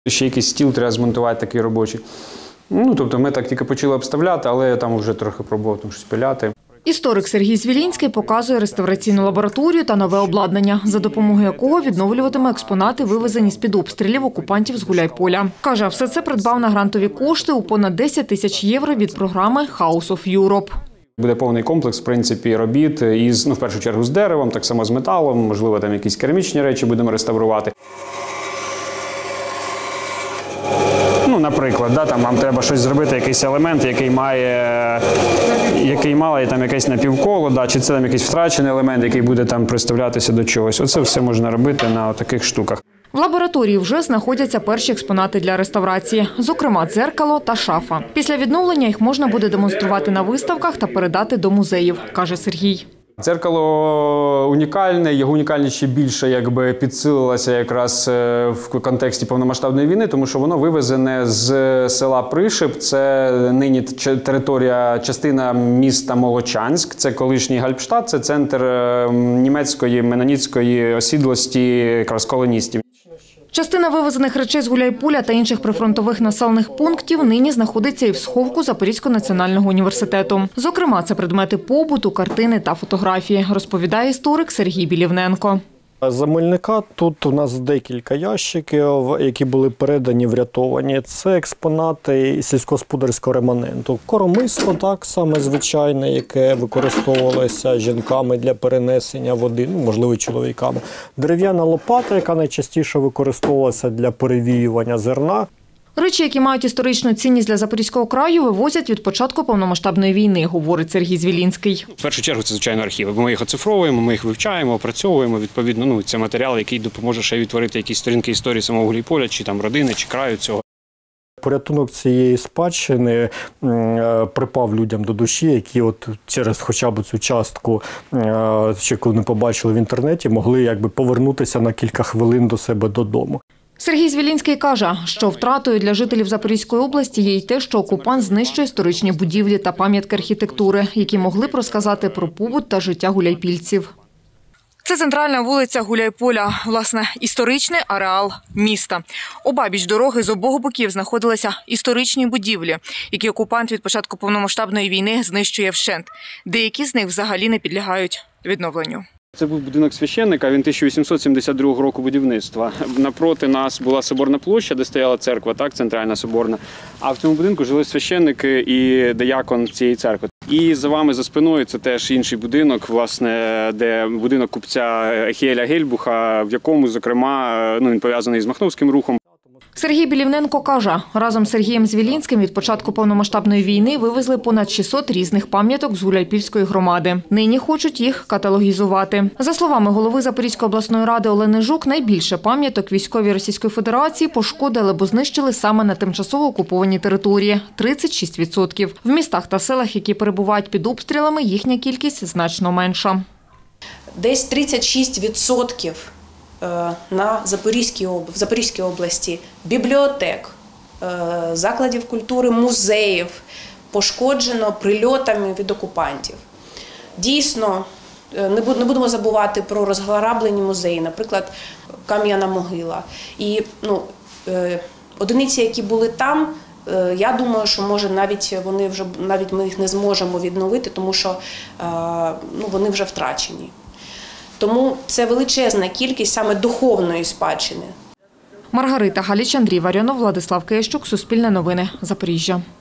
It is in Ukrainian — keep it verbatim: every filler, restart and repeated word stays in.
Ще якийсь стіл треба змонтувати такий робочий. Ну, тобто ми так тільки почали обставляти, але я там вже трохи пробував там щось пиляти. Історик Сергій Звілінський показує реставраційну лабораторію та нове обладнання, за допомогою якого відновлюватиме експонати, вивезені з-під обстрілів окупантів з Гуляйполя. Каже, все це придбав на грантові кошти у понад десять тисяч євро від програми House of Europe. Буде повний комплекс, в принципі, робіт із, ну, в першу чергу з деревом, так само з металом, можливо, там якісь керамічні речі будемо реставрувати. Ну, наприклад, да, там вам треба щось зробити, якийсь елемент, який має, який має там якесь напівколо, да, чи це там якийсь втрачений елемент, який буде там приставлятися до чогось. Оце все можна робити на таких штуках. В лабораторії вже знаходяться перші експонати для реставрації, зокрема дзеркало та шафа. Після відновлення їх можна буде демонструвати на виставках та передати до музеїв, каже Сергій. Дзеркало унікальне, його унікальність ще більше якби підсилилася якраз в контексті повномасштабної війни, тому що воно вивезене з села Пришип, це нині територія, частина міста Молочанськ, це колишній Гальпштадт, це центр німецької менонітської осідлості якраз колоністів. Частина вивезених речей з Гуляйполя та інших прифронтових населених пунктів нині знаходиться і в сховку Запорізького національного університету. Зокрема, це предмети побуту, картини та фотографії, розповідає історик Сергій Білівненко. За Мельника тут у нас декілька ящиків, які були передані, врятовані. Це експонати сільськогосподарського реманенту. Коромисло, так саме звичайне, яке використовувалося жінками для перенесення води, ну, можливо, чоловіками. Дерев'яна лопата, яка найчастіше використовувалася для перевіювання зерна. Речі, які мають історичну цінність для Запорізького краю, вивозять від початку повномасштабної війни, говорить Сергій Звілінський. В першу чергу це, звичайно, архіви, бо ми їх оцифровуємо, ми їх вивчаємо, опрацьовуємо. Відповідно, ну, це матеріал, який допоможе ще відтворити якісь сторінки історії самого Гуляйполя, чи там родини, чи краю цього. Порятунок цієї спадщини припав людям до душі, які от через хоча б цю частку, ще коли не побачили в інтернеті, могли якби повернутися на кілька хвилин до себе додому. Сергій Звілінський каже, що втратою для жителів Запорізької області є й те, що окупант знищує історичні будівлі та пам'ятки архітектури, які могли б розказати про побут та життя гуляйпільців. Це центральна вулиця Гуляйполя, власне, історичний ареал міста. Обабіч дороги з обох боків знаходилися історичні будівлі, які окупант від початку повномасштабної війни знищує вщент. Деякі з них взагалі не підлягають відновленню. Це був будинок священника, він тисяча вісімсот сімдесят другого року будівництва. Напроти нас була Соборна площа, де стояла церква, так, центральна соборна. А в цьому будинку жили священники і диякон цієї церкви. І за вами, за спиною, це теж інший будинок, власне, де будинок купця Ехіеля Гельбуха, в якому, зокрема, ну, він пов'язаний з Махновським рухом. Сергій Білівненко каже, разом з Сергієм Звілінським від початку повномасштабної війни вивезли понад шістсот різних пам'яток з Гуляйпільської громади. Нині хочуть їх каталогізувати. За словами голови Запорізької обласної ради Олени Жук, найбільше пам'яток військовій Російської Федерації пошкодили або знищили саме на тимчасово окупованій території – тридцять шість відсотків. В містах та селах, які перебувають під обстрілами, їхня кількість значно менша. Десь тридцять шість відсотків на Запорізькій, в Запорізькій області бібліотек, закладів культури, музеїв пошкоджено прильотами від окупантів. Дійсно, не будемо забувати про розграблені музеї, наприклад, Кам'яна могила. І ну, одиниці, які були там, я думаю, що може навіть вони вже навіть ми їх не зможемо відновити, тому що ну, вони вже втрачені. Тому це величезна кількість саме духовної спадщини. Маргарита Галіч, Андрій Варіонов, Владислав Киящук, Суспільне новини, Запоріжжя.